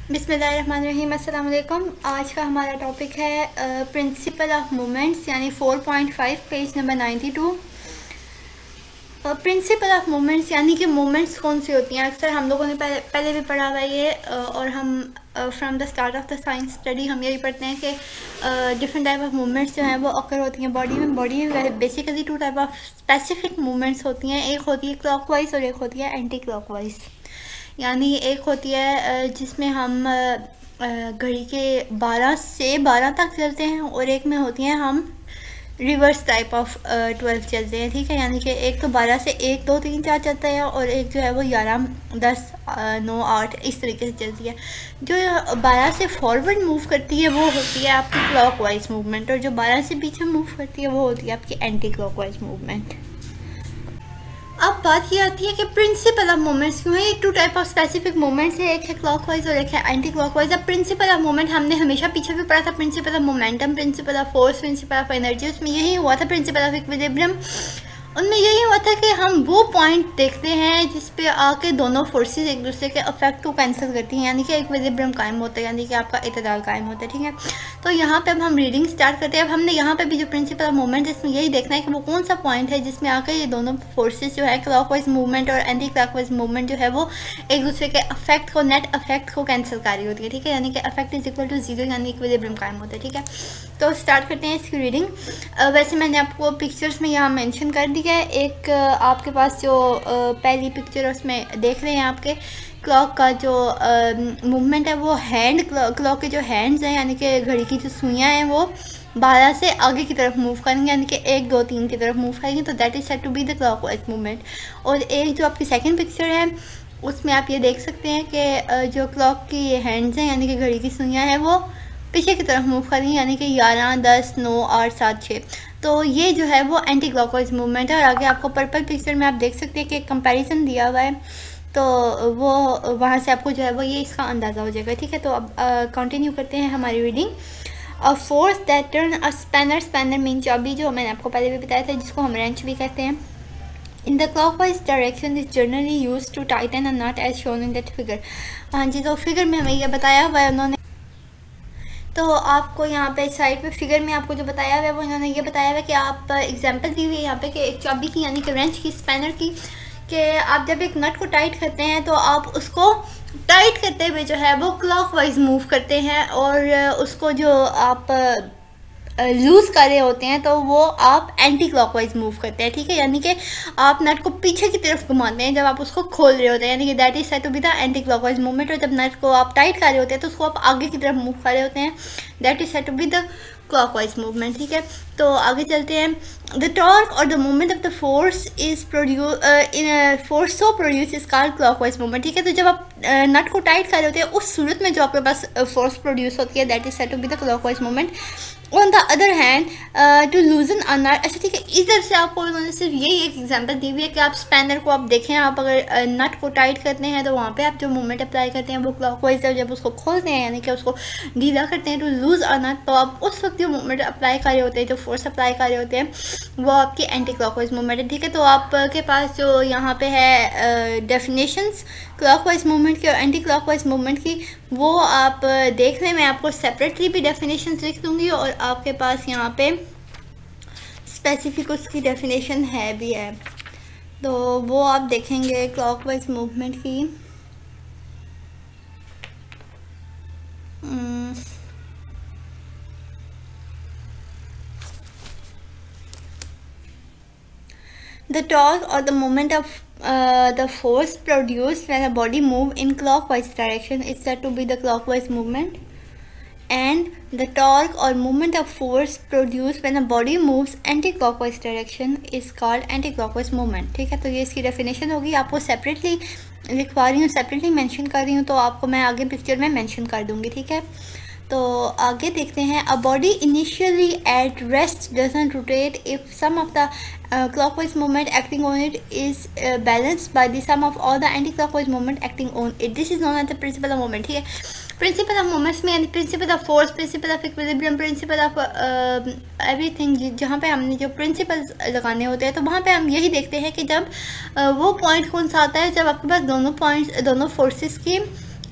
बिस्मिल्लाहिर्रहमानिर्रहीम, अस्सलाम वालेकुम। आज का हमारा टॉपिक है प्रिंसिपल ऑफ मूवमेंट्स यानी 4.5 page number 92। Principle of movements यानी कि मूवमेंट्स कौन सी होती हैं। अक्सर हम लोगों ने पहले भी पढ़ा हुआ है ये, और हम from the start of the science study हम यही पढ़ते हैं कि डिफरेंट टाइप ऑफ मूवमेंट्स जो हैं वो अकर होती हैं बॉडी में basically two type of specific movements होती हैं। एक होती है क्लॉकवाइज और एक होती है एंटी क्लॉकवाइज। यानी एक होती है जिसमें हम घड़ी के 12 से 12 तक चलते हैं, और एक में होती हैं हम रिवर्स टाइप ऑफ 12 चलते हैं। ठीक है, यानी कि एक तो 12 से 1 2 3 4 चलता है, और एक जो है वो 11 10 9 8 इस तरीके से चलती है। जो 12 से फॉरवर्ड मूव करती है वो होती है आपकी क्लॉकवाइज मूवमेंट, और जो 12 से पीछे मूव करती है वो होती है आपकी एंटी क्लॉकवाइज मूवमेंट। अब बात ये आती है कि प्रिंसिपल ऑफ मूवमेंट्स क्यों है। ये two type of specific movements है, एक है क्लॉकवाइज और एक है एंटी क्लॉकवाइज। अब प्रिंसिपल ऑफ मूवमेंट हमने हमेशा पीछे भी पढ़ा था, principle of momentum, principle of force, principle of energy. उसमें यही हुआ था प्रिंसिपल ऑफ इक्विलिब्रियम, उनमें यही हुआ था कि हम वो पॉइंट देखते हैं जिस पे आके दोनों फोर्सेस एक दूसरे के अफेक्ट को कैंसिल करती हैं, यानी कि इक्विलिब्रियम कायम होता है, यानी कि आपका इतदाल कायम होता है। ठीक है, तो यहाँ पे अब हम रीडिंग स्टार्ट करते हैं। अब हमने यहाँ पे भी जो प्रिंसिपल ऑफ मूवमेंट है इसमें यही देखना है कि वो कौन सा पॉइंट है जिसमें आकर ये दोनों फोर्सेस जो है क्लॉकवाइज मूवमेंट और एंटी क्लॉकवाइज मूवमेंट जो है वो एक दूसरे के अफेक्ट को नेट अफेक्ट को कैंसिल कर रही होती है। ठीक है, यानी कि अफेक्ट इज इक्वल टू 0, यानी इक्विलिब्रियम कायम होता है। ठीक है, तो स्टार्ट करते हैं इसकी रीडिंग। वैसे मैंने आपको पिक्चर्स में यहाँ मेंशन कर दिया है। एक आपके पास जो पहली पिक्चर उसमें देख रहे हैं आपके क्लॉक का जो मूवमेंट है वो हैंड क्लॉक के जो हैंड्स हैं यानी कि घड़ी की जो सुइयाँ हैं वो 12 से आगे की तरफ मूव करेंगे, यानी कि 1 2 3 की तरफ मूव करेंगे, तो that is said to be the clockwise movement. और एक जो आपकी सेकंड पिक्चर है उसमें आप ये देख सकते हैं कि जो क्लॉक की हैंड्स हैं यानी कि घड़ी की सुइयाँ हैं वो पीछे की तरफ मूव करेंगे, यानी कि 11 10 9 8 7 6। तो ये जो है वो एंटी क्लॉकवाइज मूवमेंट है। और आगे आपको पर्पल पिक्चर में आप देख सकते हैं कि एक कंपैरिजन दिया हुआ है, तो वो वहाँ से आपको जो है वो ये इसका अंदाज़ा हो जाएगा। ठीक है, तो अब कंटिन्यू करते हैं हमारी reading. A force that turn a spanner, spanner mean चाबी, जो मैंने आपको पहले भी बताया था, जिसको हम रेंच भी कहते हैं। In the clockwise direction is generally use to tighten a nut as shown in that figure. हाँ जी, तो फिगर में हमें यह बताया हुआ है उन्होंने। तो आपको यहाँ पे साइड पे फिगर में आपको जो बताया हुआ है वो इन्होंने ये बताया हुआ है कि आप एग्जांपल दी हुई है यहाँ पे कि एक चाबी की यानी कि रेंच की, स्पैनर की, कि आप जब एक नट को टाइट करते हैं तो आप उसको टाइट करते हुए जो है वो क्लॉकवाइज मूव करते हैं, और उसको जो आप लूज़ कर रहे होते हैं तो वो आप एंटी क्लॉकवाइज मूव करते हैं। ठीक है, यानी कि आप नट को पीछे की तरफ घुमाते हैं जब आप उसको खोल रहे होते हैं, यानी कि that is said to be the anti clockwise movement. और जब नट को आप टाइट कर रहे होते हैं तो उसको आप आगे की तरफ मूव कर रहे होते हैं, that is said to be the clockwise movement. ठीक है, तो आगे चलते हैं। द टॉर्क और the movement of the force is force so produce is called clockwise movement. ठीक है, तो जब आप नट को टाइट कर रहे होते हैं उस सूरत में जो आपके पास फोर्स प्रोड्यूस होती है that is said to be the clockwise movement. On the other hand to loosen a nut, अच्छा ठीक है, इधर से आपको उन्होंने सिर्फ यही एक एग्जांपल दी हुई है कि आप स्पैनर को आप देखें, आप अगर नट को टाइट करते हैं तो वहाँ पे आप जो मूवमेंट अप्लाई करते हैं वो क्लॉकवाइज है। जब उसको खोलते हैं यानी कि उसको ढीला करते हैं टू लूज अ नट, तो आप उस वक्त जो मूवमेंट अप्लाई कर रहे होते हैं, जो फोर्स अप्लाई कर रहे होते हैं, वो आपकी एंटी क्लॉकवाइज मूवमेंट है। ठीक है, तो आपके पास जो यहाँ पे है डेफिनेशंस क्लॉकवाइज मूवमेंट की और एंटी क्लॉकवाइज मूवमेंट की, वो आप देख लें। मैं आपको सेपरेटली भी डेफिनेशंस लिख दूंगी और आपके पास यहाँ पे स्पेसिफिक उसकी डेफिनेशन है भी है, तो वो आप देखेंगे क्लॉकवाइज मूवमेंट की। The torque or the moment of the force produced when a body moves in clockwise direction is said to be the clockwise movement, and the torque or moment of force produced when a body moves anti-clockwise direction is called anti-clockwise movement। ठीक है, तो ये इसकी definition होगी। आपको separately लिखवा रही हूँ, सेपरेटली मेंशन कर रही हूँ, तो आपको मैं आगे पिक्चर में मेंशन कर दूँगी। ठीक है, तो आगे देखते हैं। A body initially at rest doesn't rotate if sum of the clockwise movement acting on it is balanced by the sum of all the anti-clockwise movement acting on it. This is known as the principle of moment। ठीक है, principle of moments में यानी principle of force, principle of equilibrium, principle of everything, जहाँ पे हमने जो principles लगाने होते हैं तो वहाँ पे हम यही देखते हैं कि जब वो पॉइंट कौन सा आता है जब आपके पास दोनों पॉइंट्स, दोनों फोर्सेस की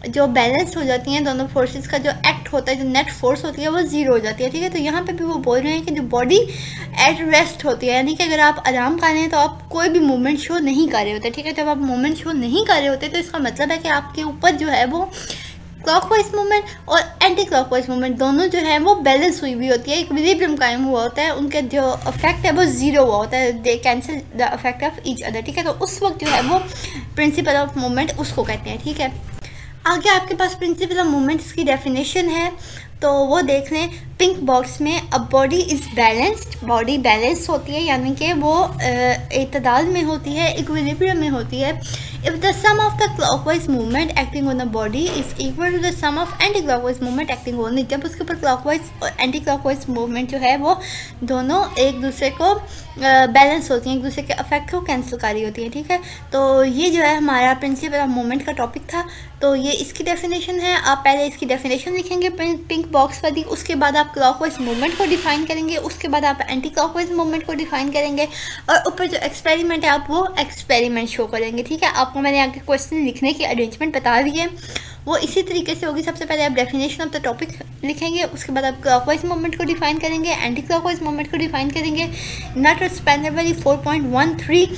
जो बैलेंस हो जाती हैं दोनों फोर्सेस का जो एक्ट होता है, जो नेट फोर्स होती है वो ज़ीरो हो जाती है, ठीक है। तो यहाँ पे भी वो बोल रहे हैं कि जो बॉडी एट रेस्ट होती है, यानी कि अगर आप आराम कर रहे हैं तो आप कोई भी मूवमेंट शो नहीं कर रहे होते, ठीक है। जब आप मूवमेंट शो नहीं कर रहे होते तो इसका मतलब है कि आपके ऊपर जो है वो क्लॉकवाइज मूवमेंट और एंटी क्लॉकवाइज मूवमेंट दोनों जो है वो बैलेंस हुई हुई होती है, इक्विलिब्रियम कायम हुआ होता है, उनके जो इफेक्ट है वो ज़ीरो हुआ होता है, they cancel the effect of each other, ठीक है। तो उस वक्त जो है वो प्रिंसिपल ऑफ मूवमेंट उसको कहते हैं, ठीक है। आगे आपके पास प्रिंसिपल ऑफ मूवमेंट्स की डेफिनेशन है, तो वो देख लें पिंक बॉक्स में। A body is balanced, body balance होती है यानी कि वो इत्तदाल में होती है, इक्विलिब्रियम में होती है। If the sum of the clockwise movement acting on the body is equal to the sum of anti clockwise movement acting on it, जब उसके ऊपर क्लॉकवाइज और एंटी क्लॉकवाइज मूवमेंट जो है वो दोनों एक दूसरे को बैलेंस होती हैं, एक दूसरे के अफेक्ट को कैंसिल कर रही होती हैं, ठीक है। तो ये जो है हमारा प्रिंसिपल ऑफ मूवमेंट का टॉपिक था, तो ये इसकी डेफिनेशन है। आप पहले इसकी डेफिनेशन लिखेंगे पिंक बॉक्स वाली, उसके बाद आप क्लॉकवाइज मूवमेंट को डिफाइन करेंगे, उसके बाद आप एंटी क्लॉकवाइज मूवमेंट को डिफाइन करेंगे, और ऊपर जो एक्सपेरिमेंट है आप वो एक्सपेरिमेंट शो करेंगे, ठीक है। आपको मैंने आगे क्वेश्चन लिखने की अरेंजमेंट बता दी है, वो इसी तरीके से होगी। सबसे पहले आप डेफिनेशन ऑफ द टॉपिक लिखेंगे, उसके बाद आप क्लॉकवाइज मूवमेंट को डिफाइन करेंगे, एंटी क्लॉकवाइज मूवमेंट को डिफाइन करेंगे, नट और स्पैनर वाली 4.13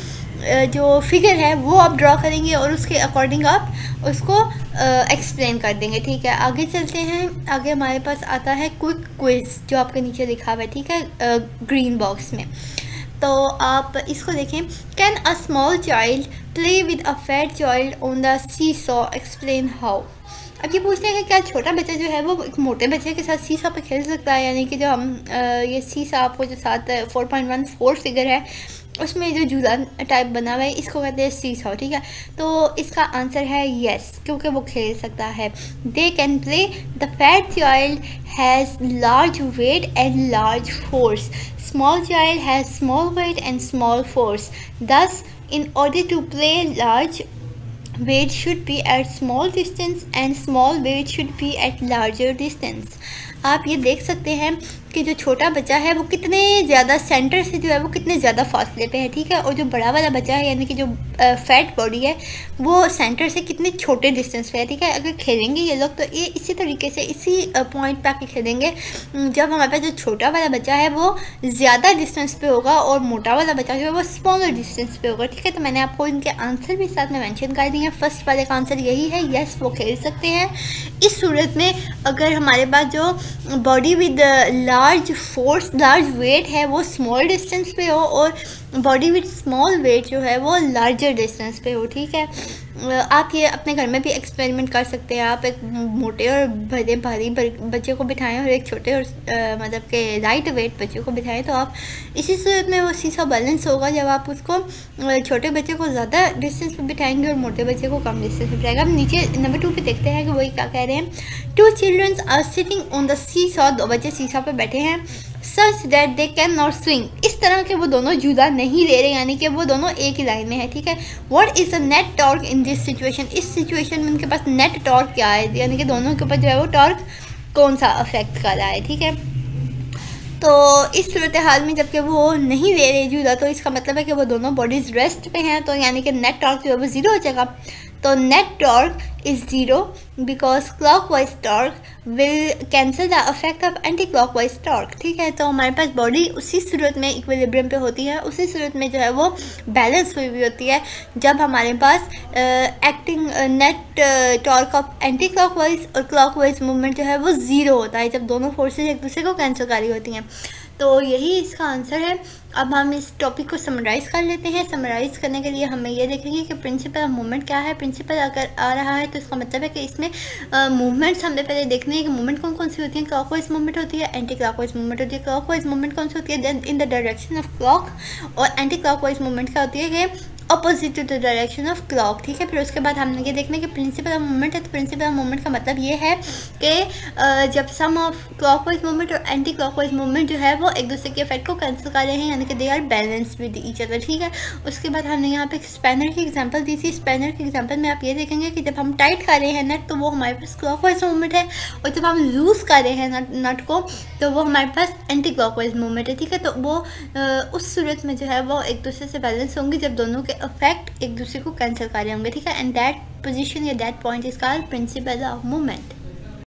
जो फिगर है वो आप ड्रॉ करेंगे और उसके अकॉर्डिंग आप उसको एक्सप्लेन कर देंगे, ठीक है। आगे चलते हैं, आगे हमारे पास आता है क्विक क्विज जो आपके नीचे लिखा हुआ है, ठीक है, ग्रीन बॉक्स में। तो आप इसको देखें। Can a small child play with a fat child on the seesaw, explain how. अब ये पूछते हैं कि क्या छोटा बच्चा जो है वो एक मोटे बच्चे के साथ सीसा पे खेल सकता है, यानी कि जो हम ये सीसा आपको जो साथ 4.14 फिगर है उसमें जो झूला टाइप बना हुआ है इसको कहते हैं सीसॉ, ठीक है। तो इसका आंसर है येस, क्योंकि वो खेल सकता है। They can play, the fat child has large weight and large force, small child has small weight and small force, thus in order to play large weight should be at small distance and small weight should be at larger distance। आप ये देख सकते हैं कि जो छोटा बच्चा है वो कितने ज़्यादा सेंटर से जो है वो कितने ज़्यादा फासले पे है, ठीक है। और जो बड़ा वाला बच्चा है यानी कि जो फैट बॉडी है वो सेंटर से कितने छोटे डिस्टेंस पे है, ठीक है। अगर खेलेंगे ये लोग तो ये इसी तरीके से इसी पॉइंट पे आके खेलेंगे जब हमारे पास जो छोटा वाला बच्चा है वो ज़्यादा डिस्टेंस पे होगा और मोटा वाला बच्चा जो है वो स्मॉलर डिस्टेंस पे होगा, ठीक है। तो मैंने आपको इनके आंसर भी साथ में मेंशन कर दिए हैं। फर्स्ट वाले का आंसर यही है, यस वो खेल सकते हैं। इस सूरत में अगर हमारे पास जो body with large force large weight है वो स्मॉल डिस्टेंस पे हो और बॉडी विद स्मॉल वेट जो है वो लार्जर डिस्टेंस पे हो, ठीक है। आप ये अपने घर में भी एक्सपेरिमेंट कर सकते हैं। आप एक मोटे और बड़े भारी बच्चे को बिठाएं और एक छोटे और मतलब के लाइट वेट बच्चे को बिठाएं, तो आप इसी सूरत में वो सीसा बैलेंस होगा जब आप उसको छोटे बच्चे को ज़्यादा डिस्टेंस पे बिठाएंगे और मोटे बच्चे को कम डिस्टेंस पे बिठाएंगे। अब नीचे नंबर 2 पे देखते हैं कि वही क्या कह रहे हैं। 2 childrens are sitting on the seesaw, 2 बच्चे सीसा पे बैठे हैं। Such that they can not swing, इस तरह के वो दोनों झूला नहीं ले रहे, यानी कि वो दोनों एक ही लाइन में है, ठीक है। What is the net torque in this situation, इस सिचुएशन में उनके पास नेट टॉर्क क्या है, यानी कि दोनों के ऊपर जो है वो टॉर्क कौन सा अफेक्ट कर रहा है, ठीक है। तो इस सूरत हाल में जबकि वो नहीं ले रहे झूला तो इसका मतलब है कि वो दोनों बॉडीज़ रेस्ट पे हैं, तो यानी कि नेट टॉर्क जो है वो ज़ीरो हो जाएगा। तो net torque is zero because clockwise torque will cancel the affect of anti clockwise torque, ठीक है। तो हमारे पास बॉडी उसी सूरत में इक्विलिब्रियम पे होती है, उसी सूरत में जो है वो बैलेंस हुई हुई होती है जब हमारे पास acting net torque of anti clockwise और क्लॉकवाइज मूवमेंट जो है वो ज़ीरो होता है, जब दोनों फोर्सेज एक दूसरे को कैंसिल कर रही होती हैं। तो यही इसका आंसर है। अब हम इस टॉपिक को समराइज़ कर लेते हैं। समराइज़ करने के लिए हमें ये देखेंगे कि प्रिंसिपल ऑफ मूवमेंट क्या है। प्रिंसिपल अगर आ रहा है तो इसका मतलब है कि इसमें मूवमेंट्स हमने पहले देखने हैं कि मूवमेंट कौन कौन सी होती है। क्लॉकवाइज मूवमेंट होती है, एंटी क्लॉकवाइज मूवमेंट होती है। क्लॉकवाइज मूवमेंट कौन सी होती है, then in the direction of clock, और एंटी क्लॉकवाइज मूवमेंट क्या होती है कि opposite to the direction of clock, ठीक है। फिर उसके बाद हमने ये देखना कि प्रिंसिपल ऑफ मूवमेंट है, तो प्रिंसिपल ऑफ मूवमेंट का मतलब ये है कि जब सम ऑफ क्लॉकवाइज मूवमेंट और एंटी क्लॉकवाइज मूवमेंट जो है वो एक दूसरे के इफेक्ट को कैंसिल कर रहे हैं, यानी कि they are balance with each other, ठीक है। उसके बाद हमने यहाँ पे स्पैनर की एग्जांपल दी थी। स्पैनर की एग्जांपल में आप ये देखेंगे कि जब हम टाइट कर रहे हैं नट तो वो हमारे पास क्लॉकवाइज मूवमेंट है, और जब हम लूज़ कर रहे हैं नट को तो वो हमारे पास एंटी क्लॉकवाइज मूवमेंट है, ठीक है। तो वो उस सूरत में जो है वो एक दूसरे से बैलेंस होंगे जब दोनों के इफेक्ट एक दूसरे को कैंसिल कर रहे होंगे, ठीक है। एंड दैट पोजीशन या that point is called principle of movement.